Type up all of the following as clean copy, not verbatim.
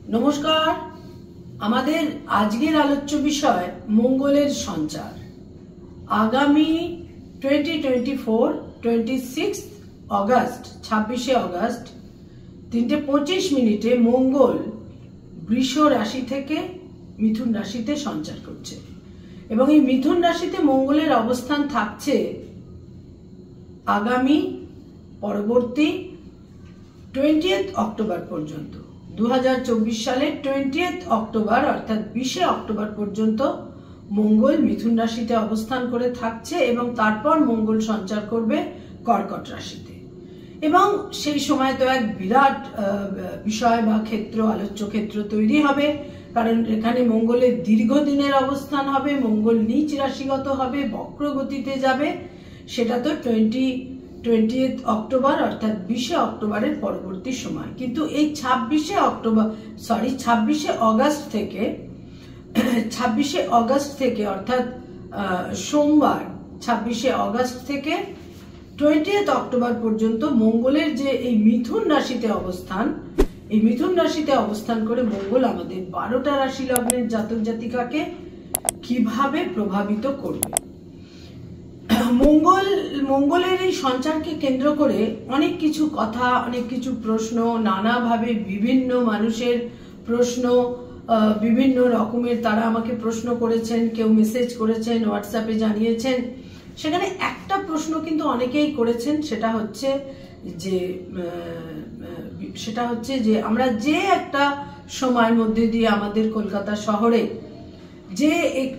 নমস্কার। আমাদের আজকের আলোচ্য বিষয় মঙ্গলের সঞ্চার। আগামী 26 অগস্ট 3:25 মঙ্গল বৃষ রাশি থেকে মিথুন রাশিতে সঞ্চার করছে এবং এই মিথুন রাশিতে মঙ্গলের অবস্থান থাকছে আগামী পরবর্তী 20 অক্টোবর পর্যন্ত। 2024 সালের 20 অক্টোবর অর্থাৎ 20 অক্টোবর পর্যন্ত মঙ্গল মিথুন রাশিতে অবস্থান করে থাকছে এবং তারপর মঙ্গল সঞ্চার করবে কর্কট রাশিতে। এবং সেই সময় তো এক বিরাট বিষয় বা ক্ষেত্র, আলোচ্য ক্ষেত্র তৈরি হবে, কারণ এখানে মঙ্গলের দীর্ঘদিনের অবস্থান হবে, মঙ্গল নিচ রাশিগত হবে, বক্র গতিতে যাবে। সেটা তো 20 অক্টোবর অর্থাৎ 20 অক্টোবরের পরবর্তী সময়। কিন্তু এই 26 অগস্ট থেকে অর্থাৎ সোমবার 26 অগস্ট থেকে 20 অক্টোবর পর্যন্ত মঙ্গলের যে এই মিথুন রাশিতে অবস্থান, এই মিথুন রাশিতে অবস্থান করে মঙ্গল আমাদের 12টা রাশি লগ্নের জাতক জাতিকাকে কিভাবে প্রভাবিত করবে। মঙ্গলের এই সঞ্চারকে কেন্দ্র করে অনেক কিছু কথা, অনেক কিছু প্রশ্ন, নানাভাবে বিভিন্ন মানুষের প্রশ্ন, বিভিন্ন রকমের তারা আমাকে প্রশ্ন করেছেন, কেউ মেসেজ করেছেন, হোয়াটসঅ্যাপে জানিয়েছেন। সেখানে একটা প্রশ্ন কিন্তু অনেকেই করেছেন, সেটা হচ্ছে যে আমরা যে একটা সময়ের মধ্যে দিয়ে আমাদের কলকাতা শহরে যে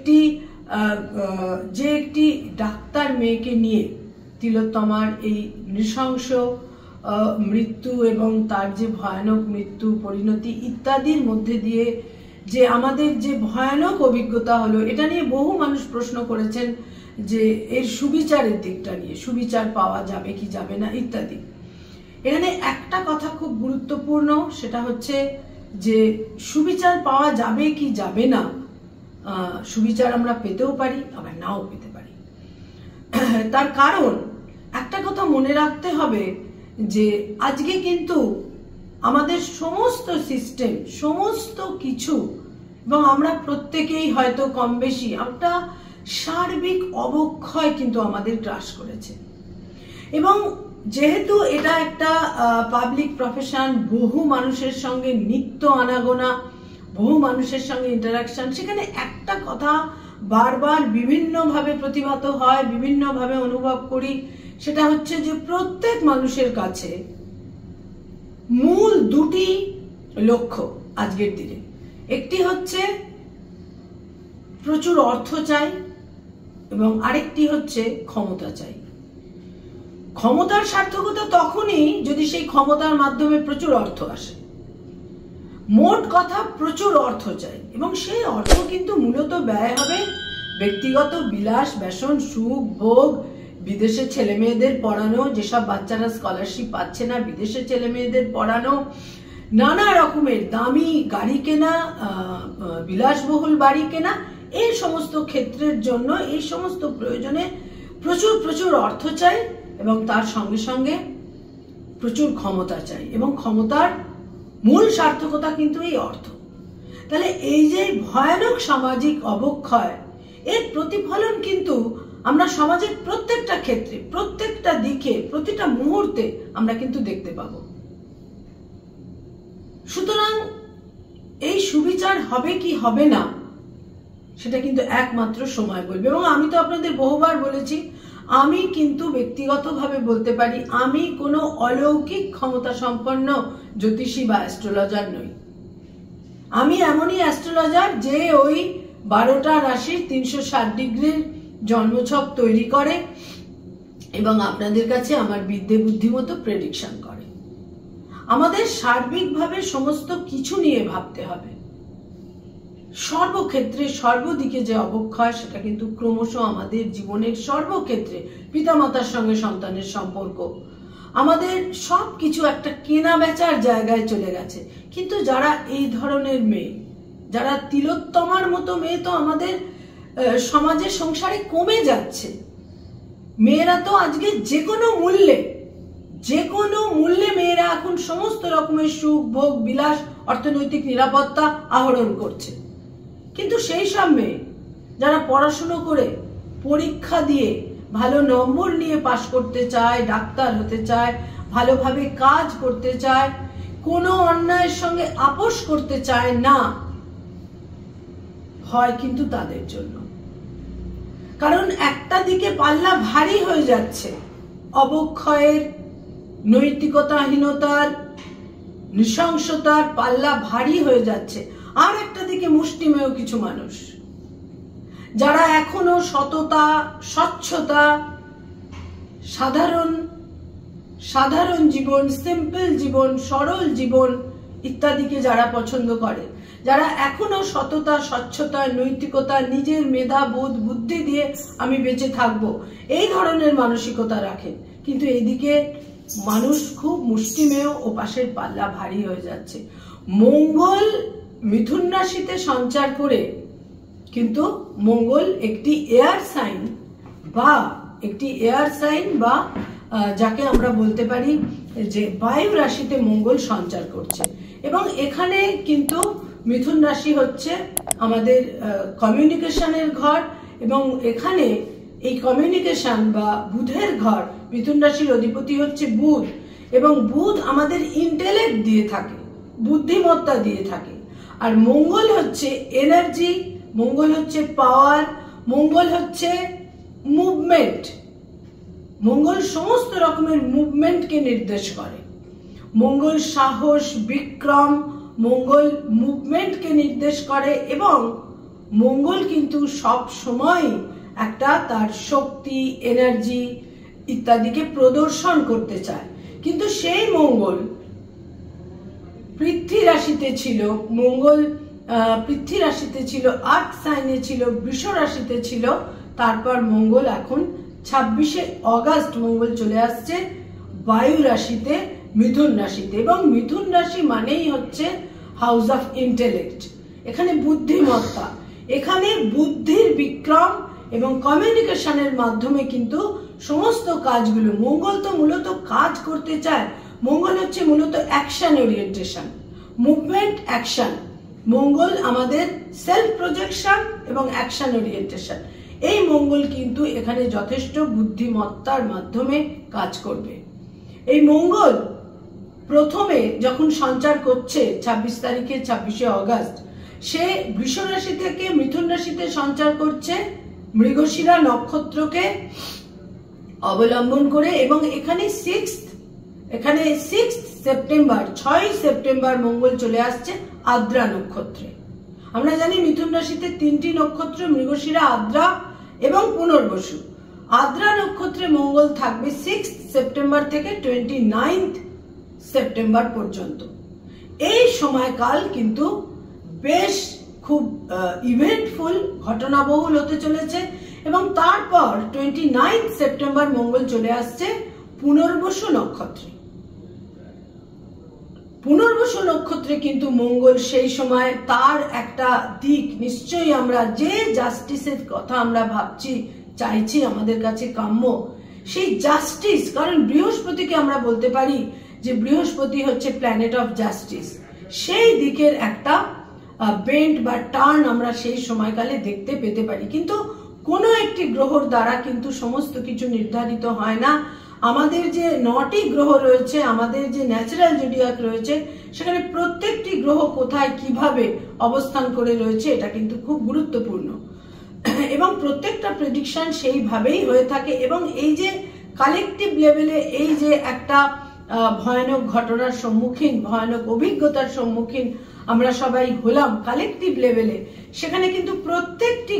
একটি ডাক্তার মেয়েকে নিয়ে তিলোত্তমার এই নৃশংস মৃত্যু এবং তার যে ভয়ানক মৃত্যু পরিণতি ইত্যাদির মধ্যে দিয়ে যে আমাদের যে ভয়ানক অভিজ্ঞতা হলো, এটা নিয়ে বহু মানুষ প্রশ্ন করেছেন যে এর সুবিচারের দিকটা নিয়ে, সুবিচার পাওয়া যাবে কি যাবে না ইত্যাদি। এখানে একটা কথা খুব গুরুত্বপূর্ণ, সেটা হচ্ছে যে সুবিচার পাওয়া যাবে কি যাবে না, সুবিচার আমরা পেতেও পারি আবার নাও পেতে পারি। তার কারণ একটা কথা মনে রাখতে হবে যে আজকে কিন্তু আমাদের সমস্ত সিস্টেম, সমস্ত কিছু, এবং আমরা প্রত্যেকেই হয়তো কম বেশি একটা সার্বিক অবক্ষয় কিন্তু আমাদের গ্রাস করেছে। এবং যেহেতু এটা একটা পাবলিক প্রফেশন, বহু মানুষের সঙ্গে নিত্য আনাগোনা, বহু মানুষের সঙ্গে ইন্টারাকশন, সেখানে একটা কথা বারবার বিভিন্নভাবে প্রতিভাত হয়, বিভিন্নভাবে অনুভব করি। সেটা হচ্ছে যে প্রত্যেক মানুষের কাছে মূল দুটি লক্ষ্য আজকের দিনে। একটি হচ্ছে প্রচুর অর্থ চাই এবং আরেকটি হচ্ছে ক্ষমতা চাই। ক্ষমতার সার্থকতা তখনই যদি সেই ক্ষমতার মাধ্যমে প্রচুর অর্থ আসে। মোট কথা প্রচুর অর্থ চাই এবং সেই অর্থ কিন্তু মূলত ব্যয় হবে ব্যক্তিগত বিলাস, বেসন, সুখ, ভোগ, বিদেশে ছেলে মেয়েদের পড়ানো, যেসব বাচ্চারা স্কলারশিপ পাচ্ছে না বিদেশে ছেলে মেয়েদের পড়ানো, নানা রকমের দামি গাড়ি কেনা, বিলাসবহুল বাড়ি কেনা, এই সমস্ত ক্ষেত্রের জন্য, এই সমস্ত প্রয়োজনে প্রচুর প্রচুর অর্থ চাই এবং তার সঙ্গে সঙ্গে প্রচুর ক্ষমতা চাই এবং ক্ষমতার মূল সার্থকতা কিন্তু এই অর্থ। তাহলে এই যে ভয়ানক সামাজিক অবক্ষয়, এর প্রতিফলন কিন্তু আমরা সমাজের প্রত্যেকটা ক্ষেত্রে, প্রত্যেকটা দিকে, প্রতিটা মুহূর্তে আমরা কিন্তু দেখতে পাব। সুতরাং এই সুবিচার হবে কি হবে না সেটা কিন্তু একমাত্র সময় বলবে। এবং আমি তো আপনাদের বহুবার বলেছি, আমি কিন্তু ব্যক্তিগতভাবে বলতে পারি আমি কোনো অলৌকিক ক্ষমতা সম্পন্ন জ্যোতিষী বা অ্যাস্ট্রোলজার নই। আমি এমনই অ্যাস্ট্রোলজার যে ওই 12টা রাশির 360 ডিগ্রির জন্মছক তৈরি করে এবং আপনাদের কাছে আমার বিদ্যে বুদ্ধিমতো প্রেডিকশন করে। আমাদের সার্বিকভাবে সমস্ত কিছু নিয়ে ভাবতে হবে। সর্বক্ষেত্রে সর্বদিকে যে অবক্ষয়, সেটা কিন্তু ক্রমশ আমাদের জীবনের সর্বক্ষেত্রে, পিতামাতার সঙ্গে সন্তানের সম্পর্ক, আমাদের সবকিছু একটা কেনা বেচার জায়গায় চলে গেছে। কিন্তু যারা এই ধরনের মেয়ে, যারা তিলোত্তমার মতো মেয়ে তো আমাদের সমাজে সংসারে কমে যাচ্ছে। মেয়েরা তো আজকে যে কোনো মূল্যে মেয়েরা এখন সমস্ত রকমের সুখ ভোগ বিলাস অর্থনৈতিক নিরাপত্তা আহরণ করছে। কিন্তু সেই সামনে যারা পড়াশুনো করে পরীক্ষা দিয়ে ভালো নম্বর নিয়ে পাশ করতে চায়, ডাক্তার হতে চায়, ভালোভাবে কাজ করতে চায়, কোনো অন্যায়ের সঙ্গে আপোষ করতে চায় না, হয় কিন্তু তাদের জন্য। কারণ একটা দিকে পাল্লা ভারী হয়ে যাচ্ছে, অবক্ষয়ের, নৈতিকতাহীনতার, নৃশংসতার পাল্লা ভারী হয়ে যাচ্ছে। আর একটা দিকে মুষ্টিমেয় কিছু মানুষ যারা এখনো সততা, স্বচ্ছতা, সাধারণ জীবন, সিম্পল জীবন, সরল জীবন ইত্যাদিকে যারা পছন্দ করে, যারা এখনো সততা, স্বচ্ছতা, নৈতিকতা, নিজের মেধা বোধ বুদ্ধি দিয়ে আমি বেঁচে থাকবো, এই ধরনের মানসিকতা রাখেন। কিন্তু এদিকে মানুষ খুব মুষ্টিমেয় ও পাশের পাল্লা ভারী হয়ে যাচ্ছে। মঙ্গল মিথুন রাশিতে সঞ্চার করে, কিন্তু মঙ্গল একটি এয়ার সাইন বা যাকে আমরা বলতে পারি যে বায়ু রাশিতে মঙ্গল সঞ্চার করছে। এবং এখানে কিন্তু মিথুন রাশি হচ্ছে আমাদের কমিউনিকেশনের ঘর, এবং এখানে এই কমিউনিকেশন বা বুধের ঘর, মিথুন রাশির অধিপতি হচ্ছে বুধ, এবং বুধ আমাদের ইন্টেলেক্ট দিয়ে থাকে, বুদ্ধিমত্তা দিয়ে থাকে। আর মঙ্গল হচ্ছে এনার্জি, মঙ্গল হচ্ছে পাওয়ার, মঙ্গল হচ্ছে মুভমেন্ট। মঙ্গল সমস্ত রকমের মুভমেন্টকে নির্দেশ করে। মঙ্গল সাহস, বিক্রম, মঙ্গল মুভমেন্টকে নির্দেশ করে, এবং মঙ্গল কিন্তু সব সময় একটা তার শক্তি, এনার্জি ইত্যাদিকে প্রদর্শন করতে চায়। কিন্তু সেই মঙ্গল পৃথ্বী রাশিতে ছিল, পৃথ্বী রাশিতে ছিল, আর্থ সাইনে ছিল, বৃষ রাশিতে ছিল। তারপর মঙ্গল এখন 26শে অগাস্ট মঙ্গল চলে আসছে বায়ু রাশিতে, মিথুন রাশিতে। এবং মিথুন রাশি মানেই হচ্ছে হাউস অফ ইন্টেলেক্ট, এখানে বুদ্ধিমত্তা, এখানে বুদ্ধির বিক্রম এবং কমিউনিকেশনের মাধ্যমে কিন্তু সমস্ত কাজগুলো, মঙ্গল তো মূলত কাজ করতে চায়, মঙ্গল হচ্ছে মূলত অ্যাকশন ওরিয়েন্টেশন, মুভমেন্ট, অ্যাকশন। মঙ্গল আমাদের সেলফ প্রজেকশন এবং অ্যাকশন ওরিয়েন্টেশন। এই মঙ্গল কিন্তু এখানে যথেষ্ট বুদ্ধিমত্তার মাধ্যমে কাজ করবে। এই মঙ্গল প্রথমে যখন সঞ্চার করছে 26 তারিখে, 26শে অগাস্ট, সে বৃষ রাশি থেকে মিথুন রাশিতে সঞ্চার করছে মৃগশিরা নক্ষত্রকে অবলম্বন করে। এবং এখানে 6 সেপ্টেম্বর মঙ্গল চলে আসছে আদ্রা নক্ষত্রে। আমরা জানি মিথুন রাশিতে 3টি নক্ষত্র, মৃগশিরা, আদ্রা এবং পুনর্বসু। আদ্রা নক্ষত্রে মঙ্গল থাকবে 6 সেপ্টেম্বর থেকে 29 সেপ্টেম্বর পর্যন্ত। এই সময়কাল কিন্তু বেশ খুব ইভেন্টফুল, ঘটনাবহুল হতে চলেছে। এবং তারপর 29 সেপ্টেম্বর মঙ্গল চলে আসছে পুনর্বসু নক্ষত্রে। পুনর্বসু নক্ষত্রে কিন্তু মঙ্গল সেই সময় তার একটা দিক, নিশ্চয়ই আমরা যে জাস্টিসের কথা আমরা ভাবছি, চাইছি, আমাদের কাছে কাম্য, সেই জাস্টিস, কারণ বৃহস্পতিকে আমরা বলতে পারি যে বৃহস্পতি হচ্ছে প্ল্যানেট অফ জাস্টিস, সেই দিকের একটা বেন্ড বা টার্ন আমরা সেই সময়কালে দেখতে পেতে পারি। কিন্তু কোনো একটি গ্রহর দ্বারা কিন্তু সমস্ত কিছু নির্ধারিত হয় না। আমাদের যে 9টি গ্রহ রয়েছে, আমাদের যে ন্যাচারাল জোডিয়াক রয়েছে, সেখানে প্রত্যেকটি গ্রহ কোথায় কিভাবে অবস্থান করে রয়েছে এটা কিন্তু খুব গুরুত্বপূর্ণ, এবং প্রত্যেকটা প্রেডিকশন সেইভাবেই হয়ে থাকে। এবং এই যে কালেকটিভ লেভেলে এই যে একটা ভয়ানক ঘটনার সম্মুখীন, ভয়ানক অভিজ্ঞতার সম্মুখীন আমরা সবাই হলাম কালেকটিভ লেভেলে, সেখানে কিন্তু প্রত্যেকটি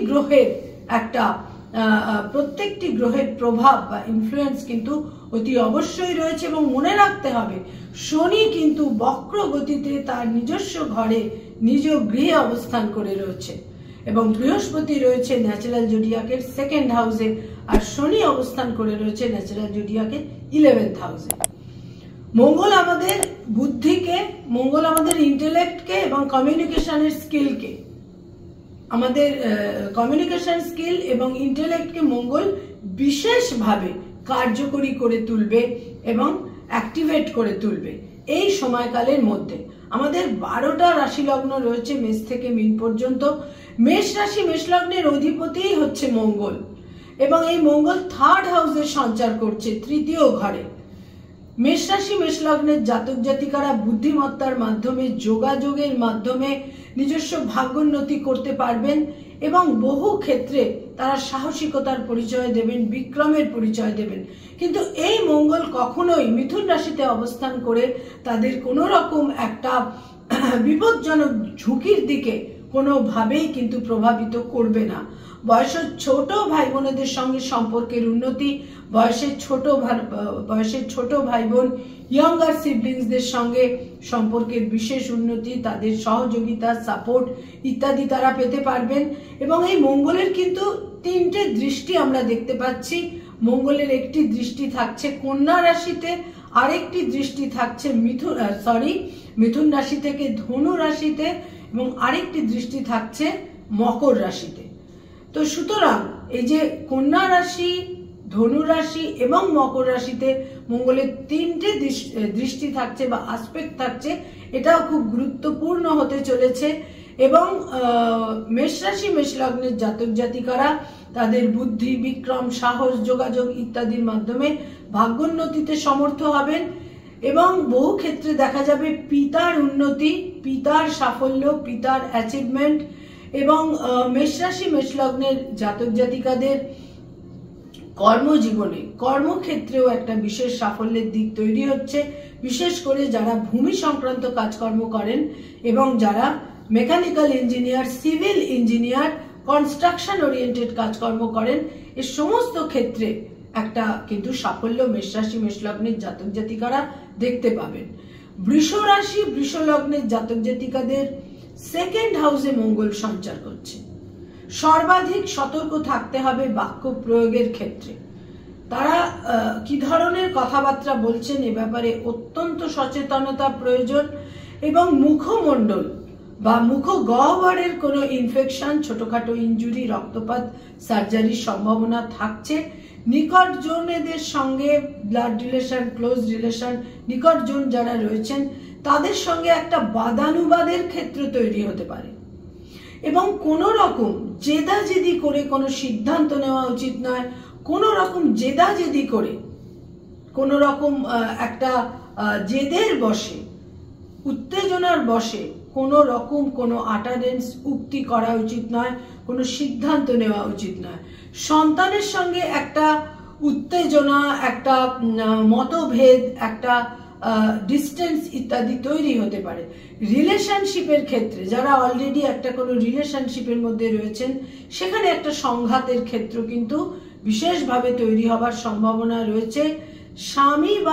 গ্রহের প্রভাব বা ইনফ্লুয়েন্স কিন্তু অতি অবশ্যই রয়েছে। এবং মনে রাখতে হবে, শনি কিন্তু বক্র গতিতে তার নিজস্ব ঘরে, নিজ গৃহে অবস্থান করে রয়েছে, এবং বৃহস্পতি রয়েছে ন্যাচারাল জোডিয়াকের 2nd হাউসে, আর শনি অবস্থান করে রয়েছে ন্যাচারাল জোডিয়াকের 11th হাউসে। মঙ্গল আমাদের বুদ্ধিকে, মঙ্গল আমাদের ইন্টেলেক্টকে এবং কমিউনিকেশনের স্কিলকে, আমাদের কমিউনিকেশন স্কিল এবং ইন্টেলেক্টকে মঙ্গল বিশেষভাবে কার্যকরী করে তুলবে এবং অ্যাক্টিভেট করে তুলবে। এই সময়কালের মধ্যে। আমাদের 12টা রাশি লগ্ন রয়েছে মেষ থেকে মীন পর্যন্ত। মেষ রাশি মেষ লগ্নের অধিপতিই হচ্ছে মঙ্গল, এবং এই মঙ্গল 3rd হাউসে সঞ্চার করছে, 3য় ঘরে। মেষ রাশি মেষ লগ্নের জাতক জাতিকারা বুদ্ধিমত্তার মাধ্যমে, যোগাযোগের মাধ্যমে নিজস্ব ভাগ্যোন্নতি করতে পারবেন, এবং বহু ক্ষেত্রে তারা সাহসিকতার পরিচয় দেবেন, বিক্রমের পরিচয় দেবেন। কিন্তু এই মঙ্গল কখনোই মিথুন রাশিতে অবস্থান করে তাদের কোনো রকম একটা বিপজ্জনক ঝুঁকির দিকে কোনোভাবেই কিন্তু প্রভাবিত করবে না। বয়সের ছোট ভাই বোনেদের সঙ্গে সম্পর্কের উন্নতি, বয়সের ছোট ভাই বোন ইয়ঙ্গার সিবলিংসদের সঙ্গে সম্পর্কের বিশেষ উন্নতি, তাদের সহযোগিতা, সাপোর্ট ইত্যাদি তারা পেতে পারবেন। এবং এই মঙ্গলের কিন্তু 3টে দৃষ্টি আমরা দেখতে পাচ্ছি। মঙ্গলের একটি দৃষ্টি থাকছে কন্যা রাশিতে, আরেকটি দৃষ্টি থাকছে মিথুন রাশি থেকে ধনু রাশিতে, এবং আরেকটি দৃষ্টি থাকছে মকর রাশিতে। তো সুতরাং এই যে কন্যা রাশি, ধনু রাশি এবং মকর রাশিতে মঙ্গলের 3টে দৃষ্টি থাকছে বা আসপেক্ট থাকছে, এটাও খুব গুরুত্বপূর্ণ হতে চলেছে। এবং মেষ রাশি মেষ লগ্নের জাতক জাতিকারা তাদের বুদ্ধি, বিক্রম, সাহস, যোগাযোগ ইত্যাদির মাধ্যমে ভাগ্যোন্নতিতে সমর্থ হবেন, এবং বহু ক্ষেত্রে দেখা যাবে পিতার উন্নতি, পিতার সাফল্য, পিতার অ্যাচিভমেন্ট। এবং মেষ রাশি মেষ লগ্নের জাতক জাতিকাদের কর্মজীবনে, কর্মক্ষেত্রেও একটা বিশেষ সাফল্যের দিক তৈরি হচ্ছে, বিশেষ করে যারা ভূমি সংক্রান্ত কাজকর্ম করেন এবং যারা mechanical engineer, civil engineer, construction oriented কাজকর্ম করেন, এ সমস্ত ক্ষেত্রে একটা কিন্তু সাফল্য মেষ রাশি মেষ লগ্নের জাতক জাতিকারা দেখতে পাবেন। বৃষ রাশি বৃষ লগ্নের জাতক জাতিকাদের 2nd হাউসে মঙ্গল সঞ্চার করছে। সর্বাধিক সতর্ক থাকতে হবে বাক্য প্রয়োগের ক্ষেত্রে। তারা কি ধরনের কথাবার্তা বলছেন এ ব্যাপারে অত্যন্ত সচেতনতা প্রয়োজন। এবং মুখমণ্ডল বা মুখগহ্বরের কোনো ইনফেকশন, ছোটখাটো ইনজুরি, রক্তপাত, সার্জারির সম্ভাবনা থাকছে। নিকটজনদের সঙ্গে ব্লাড রিলেশন, ক্লোজ রিলেশন, নিকটজন যারা রয়েছেন তাদের সঙ্গে একটা বাদানুবাদের ক্ষেত্র তৈরি হতে পারে। এবং কোনো রকম জেদাজেদি করে কোনো সিদ্ধান্ত নেওয়া উচিত নয়। কোনো রকম জেদাজেদি করে, কোনো রকম একটা জেদের বশে, উত্তেজনার বশে কোনো রকম কোনো আটারেন্স, উক্তি করা উচিত নয়, কোনো সিদ্ধান্ত নেওয়া উচিত নয়। সন্তানের সঙ্গে একটা উত্তেজনা, একটা মতভেদ, একটা ডিস্টেন্স ইত্যাদি তৈরি হতে পারে। রিলেশনশিপের ক্ষেত্রে যারা অলরেডি একটা কোনো রিলেশনশিপের মধ্যে রয়েছেন, সেখানে একটা সংঘাতের ক্ষেত্র কিন্তু বিশেষভাবে তৈরি হবার সম্ভাবনা রয়েছে। স্বামী বা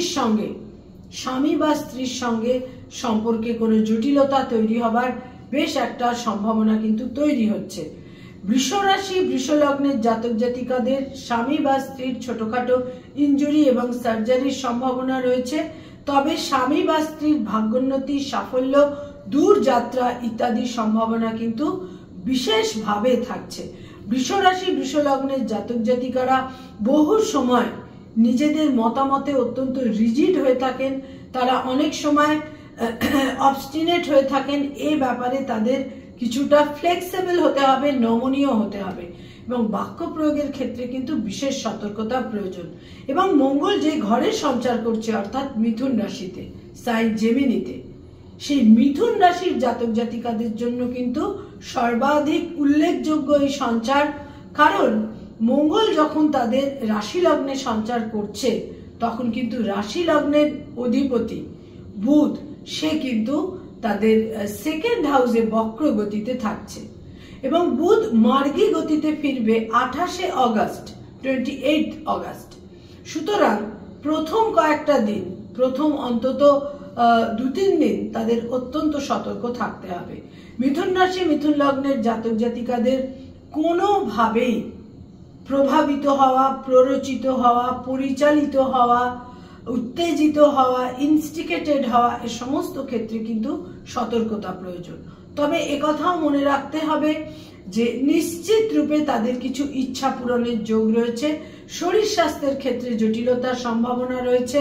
স্ত্রীর সঙ্গে সম্পর্কে কোনো জটিলতা তৈরি হবার বেশ একটা সম্ভাবনা কিন্তু তৈরি হচ্ছে। বৃষ রাশি বৃষ লগ্নের জাতক জাতিকাদের স্বামী বা স্ত্রীর ছোটখাটো ইনজুরি এবং সার্জারির সম্ভাবনা রয়েছে। তবে স্বামী বা স্ত্রীর ভাগ্যোন্নতি, সাফল্য, দূর যাত্রা ইত্যাদির সম্ভাবনা কিন্তু বিশেষভাবে থাকছে। বৃষ রাশি বৃষ লগ্নের জাতক জাতিকারা বহু সময় নিজেদের মতামতে অত্যন্ত রিজিড হয়ে থাকেন। তারা অনেক সময় অবস্টিনেট হয়ে থাকেন। এই ব্যাপারে তাদের কিছুটা ফ্লেক্সিবল হতে হবে, নমনীয় হতে হবে, এবং বাক্য প্রয়োগের ক্ষেত্রে কিন্তু বিশেষ সতর্কতা প্রয়োজন। এবং মঙ্গল যে ঘরে সঞ্চার করছে, অর্থাৎ মিথুন রাশিতে, সাইন জেমিনিতে, সেই মিথুন রাশির জাতক জাতিকাদের জন্য কিন্তু সর্বাধিক উল্লেখযোগ্য এই সঞ্চার। কারণ মঙ্গল যখন তাদের রাশি লগ্নে সঞ্চার করছে, তখন কিন্তু রাশি লগ্নের অধিপতি বুধ, সে কিন্তু তাদের 2nd হাউসে বক্র গতিতে থাকছে, এবং বুধ মার্গী গতিতে ফিরবে 28 অগাস্ট। সুতরাং প্রথম কয়েকটা দিন, প্রথম অন্তত 2-3 দিন তাদের অত্যন্ত সতর্ক থাকতে হবে। মিথুন রাশি মিথুন লগ্নের জাতক জাতিকাদের কোনোভাবেই প্রভাবিত হওয়া, প্ররোচিত হওয়া, পরিচালিত হওয়া, উত্তেজিত হওয়া, ইনস্টিগেটেড হওয়া, এ সমস্ত ক্ষেত্রে কিন্তু সতর্কতা প্রয়োজন। তবে একথাও মনে রাখতে হবে যে নিশ্চিত রূপে তাদের কিছু ইচ্ছা পূরণের যোগ রয়েছে। শরীর স্বাস্থ্যের ক্ষেত্রে জটিলতার সম্ভাবনা রয়েছে।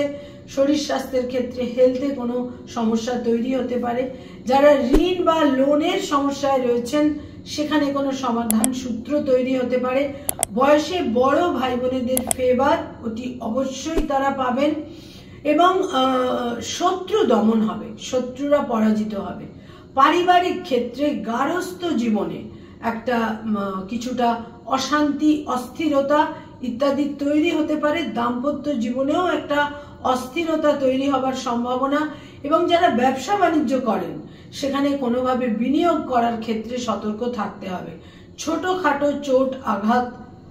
শরীর স্বাস্থ্যের ক্ষেত্রে হেলথে কোনো সমস্যা তৈরি হতে পারে। যারা ঋণ বা লোনের সমস্যায় রয়েছেন সেখানে কোনো সমাধান সূত্র তৈরি হতে পারে। বয়সে বড় ভাই বোনেদের ফেভার অতি অবশ্যই তারা পাবেন এবং শত্রু দমন হবে, শত্রুরা পরাজিত হবে। পারিবারিক ক্ষেত্রে গার্হস্থ্য জীবনে একটা কিছুটা অশান্তি, অস্থিরতা ইত্যাদি তৈরি হতে পারে। দাম্পত্য জীবনেও একটা অস্থিরতা তৈরি হবার সম্ভাবনা এবং যারা ব্যবসা বাণিজ্য করেন সেখানে কোনোভাবে বিনিয়োগ করার ক্ষেত্রে সতর্ক থাকতে হবে। ছোটখাটো চোট, আঘাত,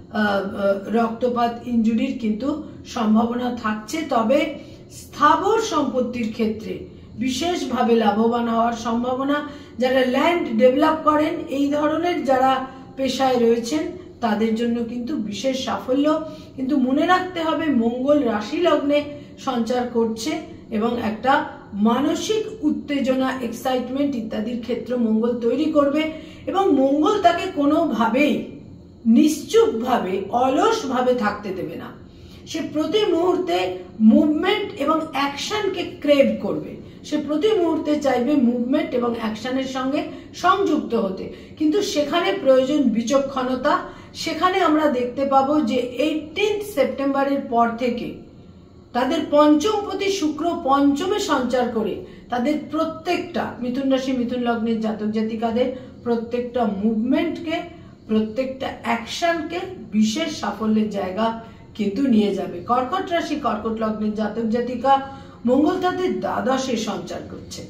রক্তপাত, ইনজুরির কিন্তু সম্ভাবনা থাকছে। তবে স্থাবর সম্পত্তির ক্ষেত্রে বিশেষভাবে লাভবান হওয়ার সম্ভাবনা। যারা ল্যান্ড ডেভেলপ করেন, এই ধরনের যারা পেশায় রয়েছেন তাদের জন্য কিন্তু বিশেষ সাফল্য। কিন্তু মনে রাখতে হবে মঙ্গল রাশি লগ্নে সঞ্চার করছে এবং একটা মানসিক উত্তেজনা, এক্সাইটমেন্ট ইত্যাদির ক্ষেত্র মঙ্গল তৈরি করবে এবং মঙ্গল তাকে কোনোভাবেই নিশ্চুপভাবে, অলসভাবে থাকতে দেবে না। সে প্রতি মুহূর্তে মুভমেন্ট এবং অ্যাকশনকে ক্রেভ করবে। সে প্রতি মুহূর্তে চাইবে মুভমেন্ট এবং অ্যাকশনের সঙ্গে সংযুক্ত হতে, কিন্তু সেখানে প্রয়োজন বিচক্ষণতা। সেখানে আমরা দেখতে পাবো যে 18 সেপ্টেম্বরের পর থেকে তাদের পঞ্চমপতি শুক্র পঞ্চমে সঞ্চার করে তাদের প্রত্যেকটা মিথুন রাশি, মিথুন লগ্নের জাতক জাতিকাদের প্রত্যেকটা মুভমেন্টকে, প্রত্যেকটা অ্যাকশনকে বিশেষ সাফল্যের জায়গা কিন্তু নিয়ে যাবে। কর্কট রাশি, কর্কট লগ্নের জাতক জাতিকা, মঙ্গল তাদের দ্বাদশে সঞ্চার করছে,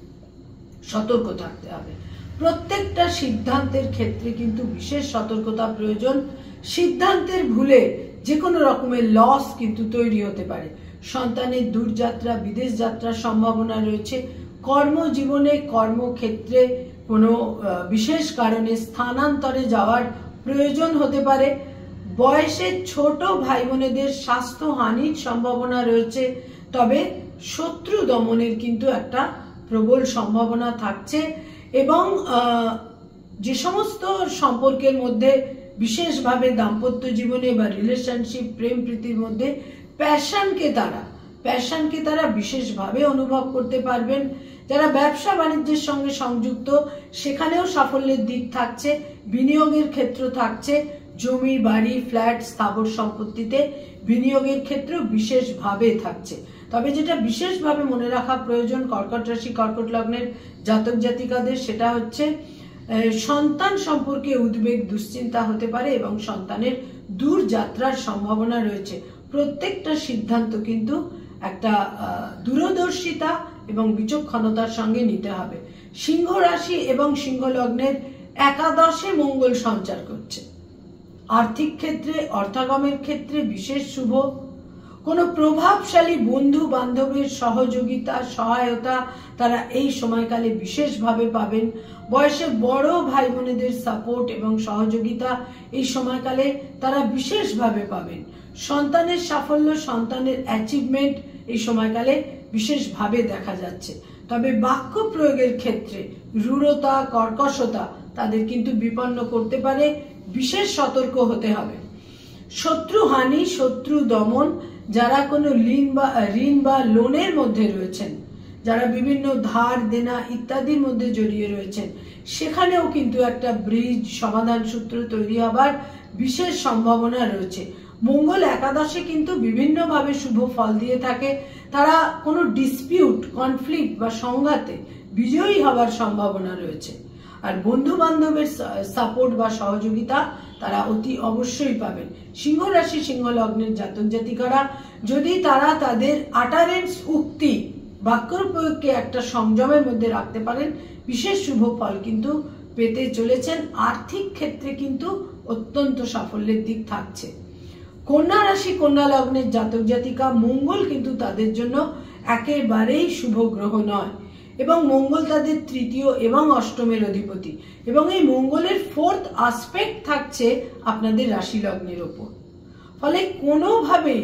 সতর্ক থাকতে হবে। প্রত্যেকটা সিদ্ধান্তের ক্ষেত্রে কিন্তু বিশেষ সতর্কতা প্রয়োজন। সিদ্ধান্তের ভুলে যে কোনো রকমের লস কিন্তু তৈরি হতে পারে। সন্তানের দূরযাত্রা, বিদেশ যাত্রার সম্ভাবনা রয়েছে। কর্মজীবনে, কর্মক্ষেত্রে কোনো বিশেষ কারণে স্থানান্তরে যাওয়ার প্রয়োজন হতে পারে। বয়সে ছোট ভাই বোনেদের স্বাস্থ্যহানির সম্ভাবনা রয়েছে। তবে শত্রু দমনের কিন্তু একটা প্রবল সম্ভাবনা থাকছে এবং যে সমস্ত সম্পর্কের মধ্যে বিশেষভাবে দাম্পত্য জীবনে বা রিলেশনশিপ, প্রেম প্রীতির মধ্যে প্যাশনকে তারা বিশেষভাবে অনুভব করতে পারবেন। যারা ব্যবসা বাণিজ্যের সঙ্গে সংযুক্ত সেখানেও সাফল্যের দিক থাকছে। বিনিয়োগের ক্ষেত্র থাকছে। জমি, বাড়ি, ফ্ল্যাট, স্থাবর সম্পত্তিতে বিনিয়োগের ক্ষেত্র বিশেষভাবে থাকছে। তবে যেটা বিশেষভাবে মনে রাখা প্রয়োজন কর্কট রাশি, কর্কট লগ্নের জাতক জাতিকাদের, সেটা হচ্ছে সন্তান সম্পর্কে উদ্বেগ, দুশ্চিন্তা হতে পারে এবং সন্তানের দূর যাত্রার সম্ভাবনা রয়েছে। প্রত্যেকটা সিদ্ধান্ত কিন্তু একটা দূরদর্শিতা এবং বিচক্ষণতার সঙ্গে নিতে হবে। সিংহ রাশি এবং সিংহ লগ্নের একাদশে মঙ্গল সঞ্চার করছে। আর্থিক ক্ষেত্রে, অর্থাগমের ক্ষেত্রে বিশেষ শুভ। কোনো প্রভাবশালী বন্ধু বান্ধবের সহযোগিতা, সহায়তা তারা এই সময়কালে বিশেষভাবে পাবেন। বয়সে বড় ভাই বোনেদের সাপোর্ট এবং সহযোগিতা এই সময়কালে তারা বিশেষভাবে পাবেন। সন্তানের সাফল্য, সন্তানের অ্যাচিভমেন্ট এই সময়কালে বিশেষভাবে দেখা যাচ্ছে। তবে বাক্য প্রয়োগের ক্ষেত্রে রূঢ়তা, কর্কশতা তাদের কিন্তু বিপন্ন করতে পারে। বিশেষ সতর্ক হতে হবে। শত্রু হানি, শত্রু দমন, যারা কোনো ঋণ বা লোনের মধ্যে রয়েছেন, যারা বিভিন্ন ধার দেনা ইত্যাদির মধ্যে জড়িয়ে রয়েছেন, সেখানেও কিন্তু একটা ব্রিজ, সমাধান সূত্র তৈরি হবার বিশেষ সম্ভাবনা রয়েছে। মঙ্গল একাদশে কিন্তু বিভিন্নভাবে শুভ ফল দিয়ে থাকে। তারা কোনো ডিসপিউট, কনফ্লিক্ট বা সংঘাতে বিজয়ী হবার সম্ভাবনা রয়েছে। আর বন্ধু বান্ধবের সাপোর্ট বা সহযোগিতা তারা অতি অবশ্যই পাবেন। সিংহ রাশি, সিংহ লগ্নের জাতক জাতিকারা যদি তারা তাদের আটারেন্স, উক্তি, বাক্য প্রয়োগকে একটা সংযমের মধ্যে রাখতে পারেন, বিশেষ শুভ ফল কিন্তু পেতে চলেছেন। আর্থিক ক্ষেত্রে কিন্তু অত্যন্ত সাফল্যের দিক থাকছে। কন্যা রাশি, কন্যা লগ্নের জাতক জাতিকা, মঙ্গল কিন্তু তাদের জন্য একেবারেই শুভ গ্রহ নয় এবং মঙ্গল তাদের তৃতীয় এবং অষ্টমের অধিপতি এবং এই মঙ্গলের ফোর্থ আসপেক্ট থাকছে আপনাদের রাশি লগ্নের ওপর। ফলে কোনোভাবে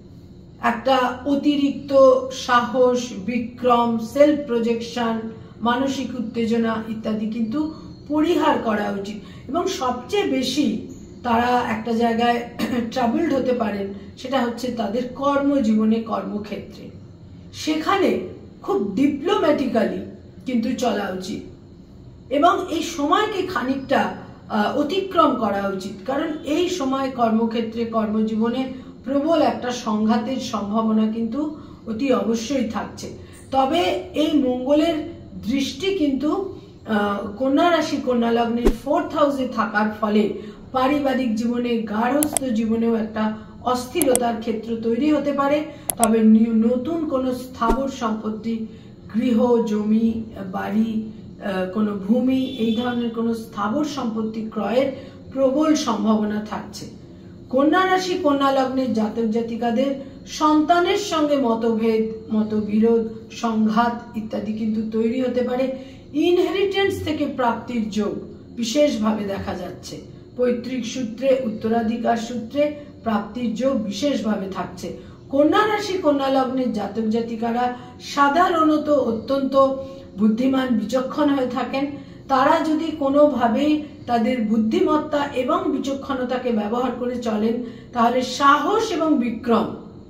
একটা অতিরিক্ত সাহস, বিক্রম, সেলফ প্রজেকশন, মানসিক উত্তেজনা ইত্যাদি কিন্তু পরিহার করা উচিত এবং সবচেয়ে বেশি তারা একটা জায়গায় ট্রাবলড হতে পারেন, সেটা হচ্ছে তাদের কর্মজীবনে, কর্মক্ষেত্রে। সেখানে খুব ডিপ্লোম্যাটিক্যালি কিন্তু চলা উচিত এবং এই সময়কে খানিকটা অতিক্রম করা উচিত, কারণ এই সময় কর্মক্ষেত্রে কর্মজীবনে প্রবল একটা সংঘাতের সম্ভাবনা কিন্তু অতি অবশ্যই থাকছে। তবে এই মঙ্গলের দৃষ্টি কিন্তু কন্যা রাশি কন্যা লগ্নের 4th হাউসে থাকার ফলে পারিবারিক জীবনে গার্হস্থ্য জীবনেও একটা অস্থিরতার ক্ষেত্র তৈরি হতে পারে। তবে নতুন কোনো স্থাবর সম্পত্তি, গৃহ, জমি, বাড়ি, কোনো ভূমি, এই ধরনের কোনো স্থাবর সম্পত্তি ক্রয়ের প্রবল সম্ভাবনা থাকছে। কন্যা রাশি কন্যা লগ্নের জাতক জাতিকাদের সন্তানের সঙ্গে মতভেদ, মতবিরোধ, সংঘাত ইত্যাদি কিন্তু তৈরি হতে পারে। ইনহেরিটেন্স থেকে প্রাপ্তির যোগ বিশেষভাবে দেখা যাচ্ছে। পৈতৃক সূত্রে, উত্তরাধিকার সূত্রে প্রাপ্তির যোগ বিশেষভাবে থাকছে। কন্যা রাশি কন্যা লগ্নের জাতক জাতিকারা সাধারণত অত্যন্ত বুদ্ধিমান, বিচক্ষণ হয়ে থাকেন। তারা যদি কোনোভাবেই তাদের বুদ্ধিমত্তা এবং বিচক্ষণতাকে ব্যবহার করে চলেন, তাহলে সাহস এবং বিক্রম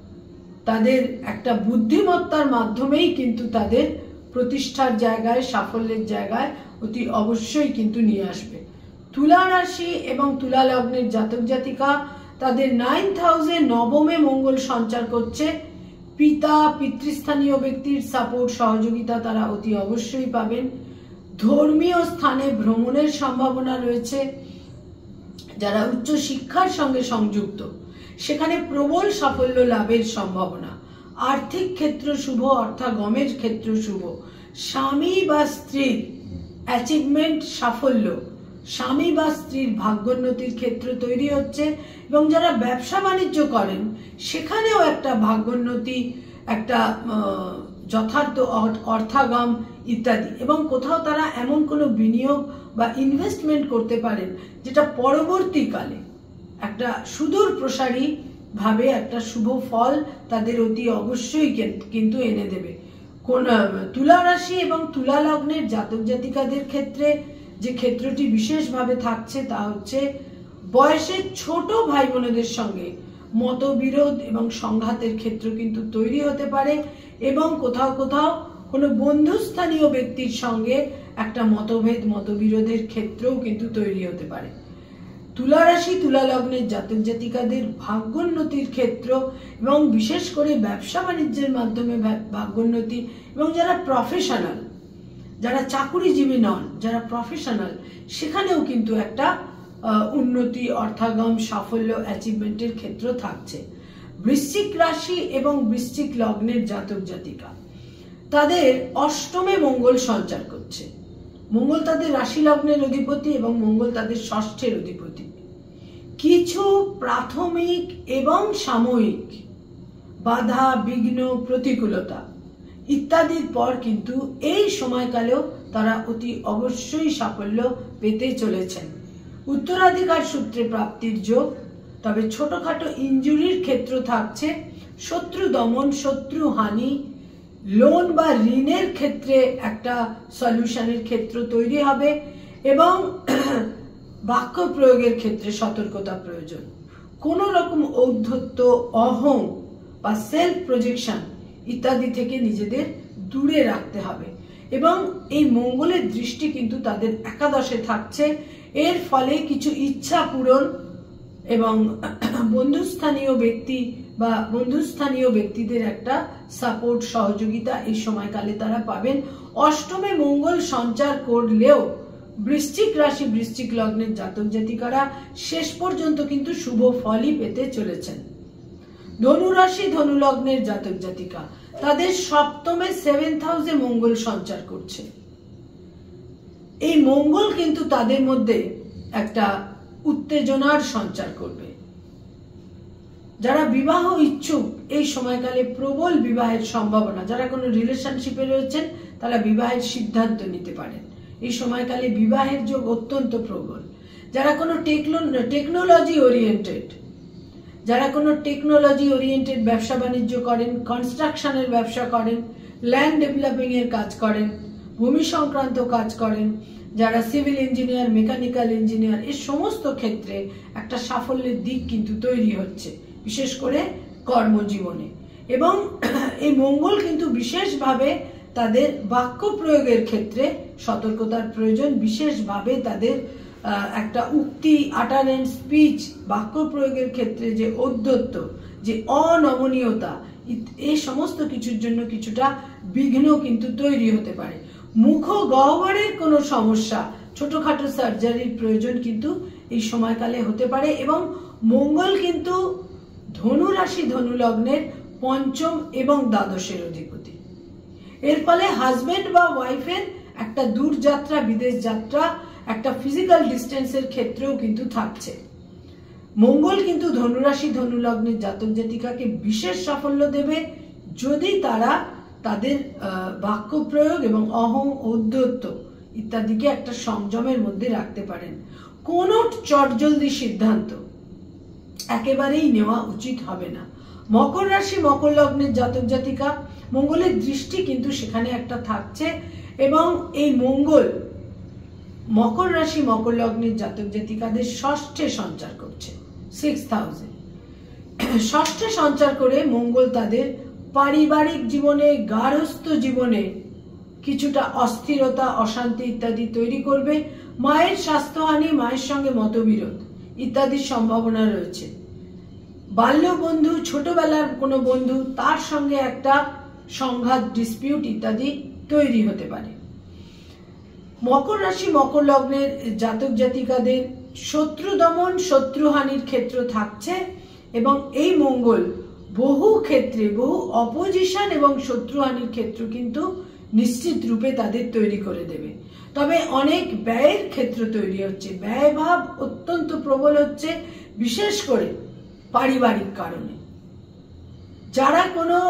তাদের একটা বুদ্ধিমত্তার মাধ্যমেই কিন্তু তাদের প্রতিষ্ঠার জায়গায়, সাফল্যের জায়গায় অতি অবশ্যই কিন্তু নিয়ে আসবে। তুলা রাশি এবং তুলা লগ্নের জাতক জাতিকা তাদের 9th হাউসে নবমে মঙ্গল সঞ্চার করছে। পিতা, পিতৃস্থানীয় ব্যক্তির সাপোর্ট, সহযোগিতা তারা অতি অবশ্যই পাবেন। ধর্মীয় স্থানে ভ্রমণের সম্ভাবনা রয়েছে। যারা উচ্চ শিক্ষার সঙ্গে সংযুক্ত, সেখানে প্রবল সাফল্য লাভের সম্ভাবনা। আর্থিক ক্ষেত্র শুভ, অর্থাগমের ক্ষেত্র শুভ। স্বামী বা স্ত্রীর অ্যাচিভমেন্ট, সাফল্য, স্বামী বা স্ত্রীর ভাগ্যোন্নতির ক্ষেত্র তৈরি হচ্ছে এবং যারা ব্যবসা বাণিজ্য করেন সেখানেও একটা ভাগ্যোন্নতি, একটা যথার্থ অর্থাগম ইত্যাদি, এবং কোথাও তারা এমন কোনো বিনিয়োগ বা ইনভেস্টমেন্ট করতে পারেন যেটা পরবর্তীকালে একটা সুদূর প্রসারী ভাবে একটা শুভ ফল তাদের অতি অবশ্যই কিন্তু এনে দেবে। কোন তুলা রাশি এবং তুলা লগ্নের জাতক জাতিকাদের ক্ষেত্রে যে ক্ষেত্রটি বিশেষভাবে থাকছে তা হচ্ছে বয়সের ছোট ভাই বোনেদের সঙ্গে মতবিরোধ এবং সংঘাতের ক্ষেত্র কিন্তু তৈরি হতে পারে এবং কোথাও কোথাও কোনো বন্ধুস্থানীয় ব্যক্তির সঙ্গে একটা মতভেদ, মতবিরোধের ক্ষেত্রও কিন্তু তৈরি হতে পারে। তুলা রাশি তুলা লগ্নের জাতক জাতিকাদের ভাগ্যোন্নতির ক্ষেত্র এবং বিশেষ করে ব্যবসা বাণিজ্যের মাধ্যমে ভাগ্যোন্নতি, এবং যারা প্রফেশনাল, যারা চাকুরিজীবী নন, যারা প্রফেশনাল, সেখানেও কিন্তু একটা উন্নতি, অর্থাগম, সাফল্য, অ্যাচিভমেন্টের ক্ষেত্র থাকছে। বৃশ্চিক রাশি এবং বৃশ্চিক লগ্নের জাতক জাতিকা তাদের অষ্টমে মঙ্গল সঞ্চার করছে। মঙ্গল তাদের রাশি লগ্নের অধিপতি এবং মঙ্গল তাদের ষষ্ঠের অধিপতি। কিছু প্রাথমিক এবং সাময়িক বাধা, বিঘ্ন, প্রতিকূলতা ইত্যাদির পর কিন্তু এই সময়কালেও তারা অতি অবশ্যই সাফল্য পেতে চলেছেন। উত্তরাধিকার সূত্রে প্রাপ্তির যোগ, তবে ছোটখাটো ইনজুরির ক্ষেত্র থাকছে। শত্রু দমন, শত্রু হানি, লোন বা ঋণের ক্ষেত্রে একটা সলিউশনের ক্ষেত্র তৈরি হবে এবং বাক্য প্রয়োগের ক্ষেত্রে সতর্কতা প্রয়োজন। কোন রকম ঔদ্ধত্য, অহং বা সেলফ প্রজেকশন ইত্যাদি থেকে নিজেদের দূরে রাখতে হবে এবং এই মঙ্গলের দৃষ্টি কিন্তু তাদের একাদশে থাকছে। এর ফলে কিছু ইচ্ছা পূরণ এবং বন্ধুস্থানীয় ব্যক্তি বা বন্ধুস্থানীয় ব্যক্তিদের একটা সাপোর্ট, সহযোগিতা এই সময়কালে তারা পাবেন। অষ্টমে মঙ্গল সঞ্চার করলেও বৃশ্চিক রাশি বৃশ্চিক লগ্নের জাতক জাতিকারা শেষ পর্যন্ত কিন্তু শুভ ফলই পেতে চলেছেন। ধনু রাশি ধনু লগ্নের জাতক জাতিকা তাদের সপ্তমে 7th হাউসে মঙ্গল সঞ্চার করছে। এই মঙ্গল কিন্তু তাদের মধ্যে একটা উত্তেজনার সঞ্চার করবে। যারা বিবাহ ইচ্ছুক এই সময়কালে প্রবল বিবাহের সম্ভাবনা, যারা কোনো রিলেশনশিপে রয়েছেন তারা বিবাহের সিদ্ধান্ত নিতে পারেন। এই সময়কালে বিবাহের যোগ অত্যন্ত প্রবল। যারা কোনো টেকনোলজি ওরিয়েন্টেড ব্যবসা বাণিজ্য করেন, কনস্ট্রাকশনের ব্যবসা করেন, ল্যান্ড ডেভেলপিং এর কাজ করেন, ভূমি সংক্রান্ত কাজ করেন, যারা সিভিল ইঞ্জিনিয়ার, মেকানিক্যাল ইঞ্জিনিয়ার, এই সমস্ত ক্ষেত্রে একটা সাফল্যের দিক কিন্তু তৈরি হচ্ছে, বিশেষ করে কর্মজীবনে। এবং এই মঙ্গল কিন্তু বিশেষভাবে তাদের বাক্য প্রয়োগের ক্ষেত্রে সতর্কতার প্রয়োজন। বিশেষভাবে তাদের একটা উক্তি, আটারেন্স, স্পিচ, বাক্য প্রয়োগের ক্ষেত্রে যে ঔদ্ধত্য, যে অনমনীয়তা, এই সমস্ত কিছুর জন্য কিছুটা বিঘ্ন কিন্তু তৈরি হতে পারে। মুখ গহ্বরের কোনো সমস্যা, ছোটখাটো সার্জারির প্রয়োজন কিন্তু এই সময়কালে হতে পারে। এবং মঙ্গল কিন্তু ধনু রাশি, ধনু লগ্নের পঞ্চম এবং দ্বাদশের অধিপতি। এর ফলে হাজবেন্ড বা ওয়াইফের একটা দূর যাত্রা, বিদেশ যাত্রা, একটা ফিজিক্যাল ডিস্টেন্সের ক্ষেত্রেও কিন্তু থাকছে। মঙ্গল কিন্তু ধনুরাশি, ধনু লগ্নের জাতক জাতিকাকে বিশেষ সাফল্য দেবে যদি তারা তাদের বাক্য প্রয়োগ এবং অহং, ঔদ্ধত্য ইত্যাদিকে একটা সংযমের মধ্যে রাখতে পারেন। কোনো চটজলদি সিদ্ধান্ত একেবারেই নেওয়া উচিত হবে না। মকর রাশি, মকর লগ্নের জাতক জাতিকা, মঙ্গলের দৃষ্টি কিন্তু সেখানে একটা থাকছে এবং এই মঙ্গল মকর রাশি, মকর লগ্নের জাতক জাতিকাদের ষষ্ঠে সঞ্চার করছে, 6000 ষষ্ঠে সঞ্চার করে মঙ্গল তাদের পারিবারিক জীবনে, গার্হস্থ্য জীবনে কিছুটা অস্থিরতা, অশান্তি ইত্যাদি তৈরি করবে। মায়ের স্বাস্থ্যহানি, মায়ের সঙ্গে মতবিরোধ ইত্যাদির সম্ভাবনা রয়েছে। বাল্য বন্ধু, ছোটবেলার কোনো বন্ধু, তার সঙ্গে একটা সংঘাত, ডিসপিউট ইত্যাদি তৈরি হতে পারে। মকর রাশি, মকর লগ্নের জাতক জাতিকাদের শত্রু দমন, শত্রুহানির ক্ষেত্র থাকছে এবং এই মঙ্গল বহু ক্ষেত্রে, বহু অপোজিশন এবং শত্রুহানির ক্ষেত্র কিন্তু নিশ্চিত রূপে তাদের তৈরি করে দেবে। তবে অনেক ব্যয়ের ক্ষেত্র তৈরি হচ্ছে, ব্যয়ভাব অত্যন্ত প্রবল হচ্ছে, বিশেষ করে পারিবারিক কারণে। যারা কোনো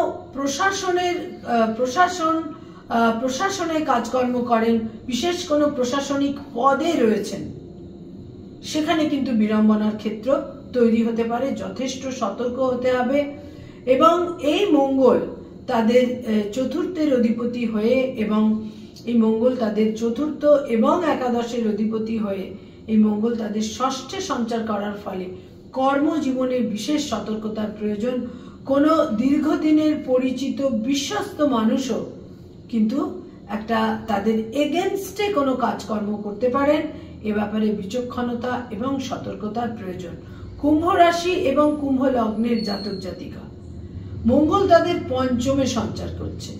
প্রশাসনে কাজকর্ম করেন, বিশেষ কোনো প্রশাসনিক পদে রয়েছেন, সেখানে কিন্তু বিড়ম্বনার ক্ষেত্র তৈরি হতে পারে। যথেষ্ট সতর্ক হতে হবে। এবং এই মঙ্গল তাদের চতুর্থের অধিপতি হয়ে, এবং এই মঙ্গল তাদের চতুর্থ এবং একাদশের অধিপতি হয়ে এই মঙ্গল তাদের ষষ্ঠে সঞ্চার করার ফলে কর্মজীবনে বিশেষ সতর্কতার প্রয়োজন। কোনো দীর্ঘদিনের পরিচিত বিশ্বস্ত মানুষও কিন্তু একটা তাদের এগেনস্টে কোনো কাজকর্ম করতে পারেন। এ ব্যাপারে বিচক্ষণতা এবং সতর্কতার প্রয়োজন। কুম্ভ রাশি এবং কুম্ভ লগ্নের জাতক জাতিকা, মঙ্গল তাদের পঞ্চমে সঞ্চার করছে।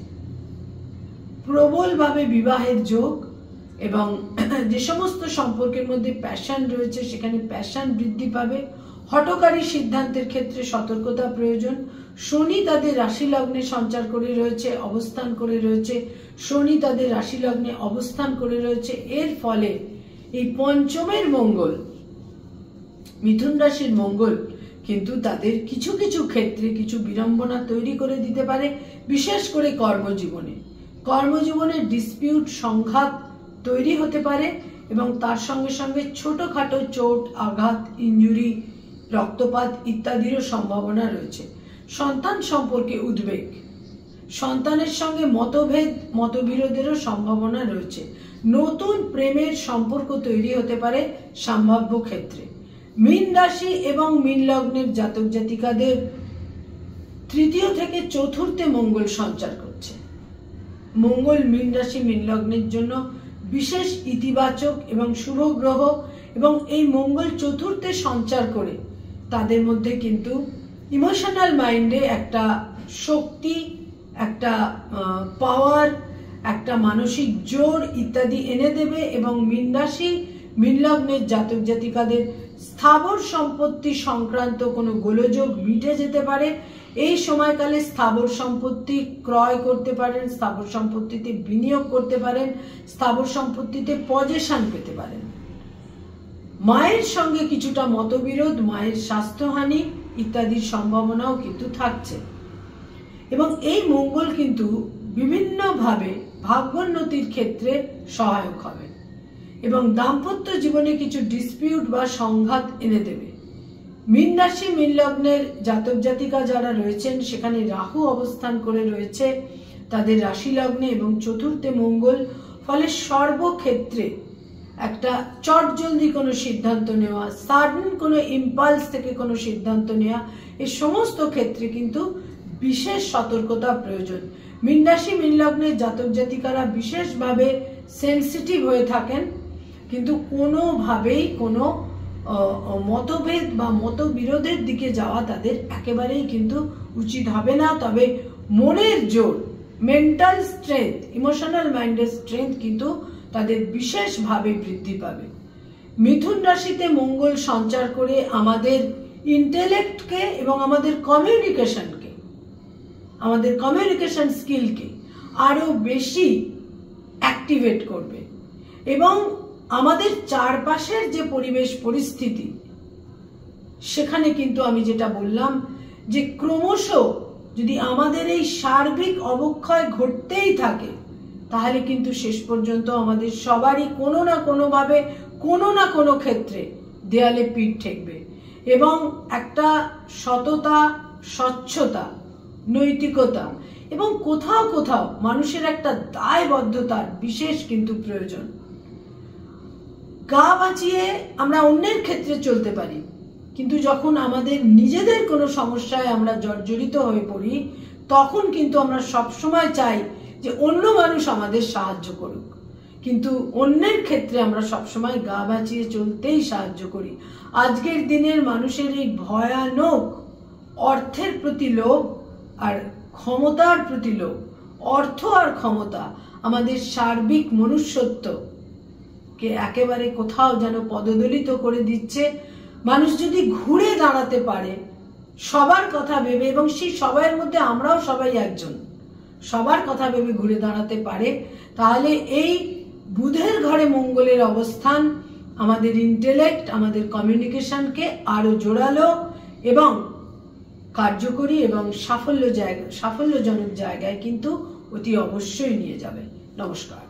প্রবলভাবে বিবাহের যোগ এবং যে সমস্ত সম্পর্কের মধ্যে প্যাশন রয়েছে সেখানে প্যাশন বৃদ্ধি পাবে। হঠকারী সিদ্ধান্তের ক্ষেত্রে সতর্কতা প্রয়োজন। শনি তাদের রাশি লগ্নে সঞ্চার করে রয়েছে, অবস্থান করে রয়েছে। শনি তাদের রাশি লগ্নে অবস্থান করে রয়েছে। এর ফলে এই পঞ্চমের মঙ্গল, মিথুন রাশির মঙ্গল কিন্তু তাদের কিছু কিছু ক্ষেত্রে কিছু বিড়ম্বনা তৈরি করে দিতে পারে, বিশেষ করে কর্মজীবনে ডিসপিউট, সংঘাত তৈরি হতে পারে এবং তার সঙ্গে সঙ্গে ছোটখাটো চোট, আঘাত, ইনজুরি, রক্তপাত ইত্যাদিরও সম্ভাবনা রয়েছে। সন্তান সম্পর্কে উদ্বেগ, সন্তানের সঙ্গে মতভেদ, মতবিরোধেরও সম্ভাবনা রয়েছে। নতুন প্রেমের সম্পর্ক তৈরি হতে পারে সম্ভাব্য ক্ষেত্রে। মীন রাশি এবং মীন লগ্নের জাতক জাতিকাদের তৃতীয় থেকে চতুর্থে মঙ্গল সঞ্চার করছে। মঙ্গল মীন রাশি, মীন লগ্নের জন্য বিশেষ ইতিবাচক এবং শুভ গ্রহ এবং এই মঙ্গল চতুর্থে সঞ্চার করে তাদের মধ্যে কিন্তু ইমোশনাল মাইন্ডে একটা শক্তি, একটা পাওয়ার, একটা মানসিক জোর ইত্যাদি এনে দেবে এবং মীন রাশি, মীন লগ্নের জাতক জাতিকাদের স্থাবর সম্পত্তি সংক্রান্ত কোনো গোলযোগ মিটে যেতে পারে। এই সময়কালে স্থাবর সম্পত্তি ক্রয় করতে পারেন, স্থাবর সম্পত্তিতে বিনিয়োগ করতে পারেন, স্থাবর সম্পত্তিতে পজেশন পেতে পারেন। মায়ের সঙ্গে কিছুটা মতবিরোধ, মায়ের স্বাস্থ্যহানি ইত্যাদির সম্ভাবনাও কিন্তু থাকছে এবং এই মঙ্গল কিন্তু বিভিন্নভাবে ভাগ্যোন্নতির ক্ষেত্রে সহায়ক হবে এবং দাম্পত্য জীবনে কিছু ডিসপিউট বা সংঘাত এনে দেবে। মীন রাশি, মীন লগ্নের জাতক জাতিকা যারা রয়েছেন সেখানে রাহু অবস্থান করে রয়েছে তাদের রাশি লগ্নে এবং চতুর্থে মঙ্গল। ফলে সর্বক্ষেত্রে একটা চটজলদি কোনো সিদ্ধান্ত নেওয়া, সাডেন কোনো ইম্পালস থেকে কোনো সিদ্ধান্ত নেওয়া, এই সমস্ত ক্ষেত্রে কিন্তু বিশেষ সতর্কতা প্রয়োজন। মীন রাশি মীন লগ্নের জাতক জাতিকারা বিশেষভাবে সেনসিটিভ হয়ে থাকেন, কিন্তু কোনোভাবেই কোনো মতভেদ বা মতবিরোধের দিকে যাওয়া তাদের একেবারেই কিন্তু উচিত হবে না। তবে মনের জোর, মেন্টাল স্ট্রেংথ, ইমোশনাল মাইন্ডের স্ট্রেংথ কিন্তু তাদের বিশেষভাবে বৃদ্ধি পাবে। মিথুন রাশিতে মঙ্গল সঞ্চার করে আমাদের ইন্টেলেক্টকে এবং আমাদের কমিউনিকেশন স্কিলকে আরো বেশি অ্যাক্টিভেট করবে এবং আমাদের চারপাশের যে পরিবেশ পরিস্থিতি সেখানে কিন্তু আমি যেটা বললাম যে ক্রমশ যদি আমাদের এই সার্বিক অবক্ষয় ঘটতেই থাকে তাহলে কিন্তু শেষ পর্যন্ত আমাদের সবারই কোনো না কোনোভাবে কোনো না কোনো ক্ষেত্রে দেয়ালে পিঠ ঠেকবে এবং একটা সততা, স্বচ্ছতা, নৈতিকতা এবং কোথাও কোথাও মানুষের একটা দায়বদ্ধতার বিশেষ কিন্তু প্রয়োজন। গা বাঁচিয়ে আমরা অন্যের ক্ষেত্রে চলতে পারি, কিন্তু যখন আমাদের নিজেদের কোনো সমস্যায় আমরা জর্জরিত হয়ে পড়ি তখন কিন্তু আমরা সবসময় চাই যে অন্য মানুষ আমাদের সাহায্য করুক, কিন্তু অন্যের ক্ষেত্রে আমরা সবসময় গা বাঁচিয়ে চলতেই সাহায্য করি। আজকের দিনের মানুষের এই ভয়ানক অর্থের প্রতি লোভ আর ক্ষমতার প্রতি লোভ, অর্থ আর ক্ষমতা আমাদের সার্বিক মনুষ্যত্বকে একেবারে কোথাও যেন পদদলিত করে দিচ্ছে। মানুষ যদি ঘুরে দাঁড়াতে পারে সবার কথা ভেবে, এবং সেই সবার মধ্যে আমরাও সবাই একজন, সবার কথা ভেবে ঘুরে দাঁড়াতে পারে, তাহলে এই বুধের ঘরে মঙ্গলের অবস্থান আমাদের ইন্টেলেক্ট, আমাদের কমিউনিকেশনকে আরো জোরালো এবং কার্যকরী এবং সাফল্যজনক জায়গায় কিন্তু অতি অবশ্যই নিয়ে যাবে। নমস্কার।